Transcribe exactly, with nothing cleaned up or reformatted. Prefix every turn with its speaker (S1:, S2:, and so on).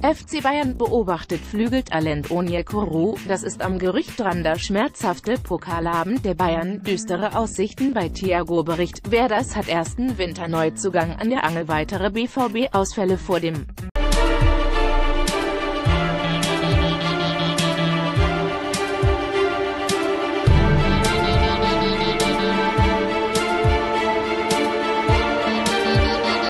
S1: F C Bayern beobachtet Flügeltalent Onyekuru, das ist am Gerücht dran. Der schmerzhafte Pokalabend der Bayern, düstere Aussichten bei Thiago. Bericht: Wer das hat ersten Winterneuzugang an der Angel. Weitere B V B-Ausfälle vor dem